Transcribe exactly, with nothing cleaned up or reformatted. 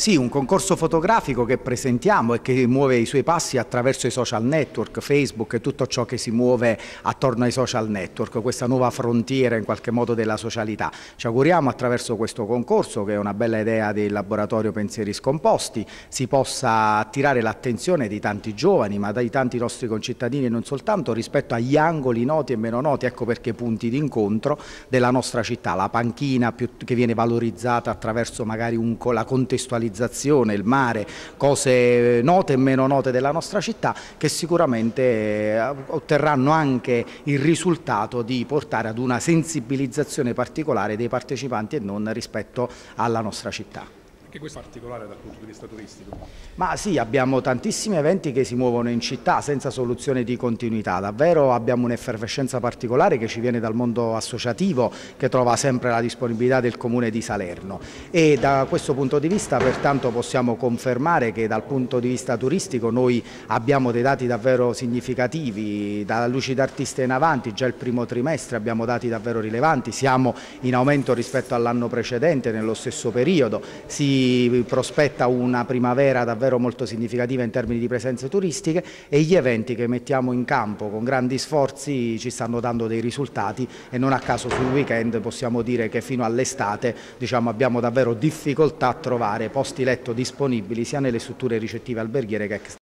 Sì, un concorso fotografico che presentiamo e che muove i suoi passi attraverso i social network, Facebook e tutto ciò che si muove attorno ai social network, questa nuova frontiera in qualche modo della socialità. Ci auguriamo attraverso questo concorso, che è una bella idea del laboratorio Pensieri Scomposti, si possa attirare l'attenzione di tanti giovani, ma di tanti nostri concittadini e non soltanto, rispetto agli angoli noti e meno noti, ecco perché punti d'incontro della nostra città, la panchina più, che viene valorizzata attraverso magari un, la contestualizzazione, il mare, cose note e meno note della nostra città, che sicuramente otterranno anche il risultato di portare ad una sensibilizzazione particolare dei partecipanti e non rispetto alla nostra città. Anche questo è particolare dal punto di vista turistico. Ma sì, abbiamo tantissimi eventi che si muovono in città senza soluzione di continuità, davvero abbiamo un'effervescenza particolare che ci viene dal mondo associativo, che trova sempre la disponibilità del Comune di Salerno, e da questo punto di vista pertanto possiamo confermare che dal punto di vista turistico noi abbiamo dei dati davvero significativi, da Lucida Artista in avanti, già il primo trimestre abbiamo dati davvero rilevanti, siamo in aumento rispetto all'anno precedente nello stesso periodo, si prospetta una primavera davvero molto significativa in termini di presenze turistiche e gli eventi che mettiamo in campo con grandi sforzi ci stanno dando dei risultati, e non a caso sul weekend possiamo dire che fino all'estate diciamo, abbiamo davvero difficoltà a trovare posti letto disponibili sia nelle strutture ricettive alberghiere che extra.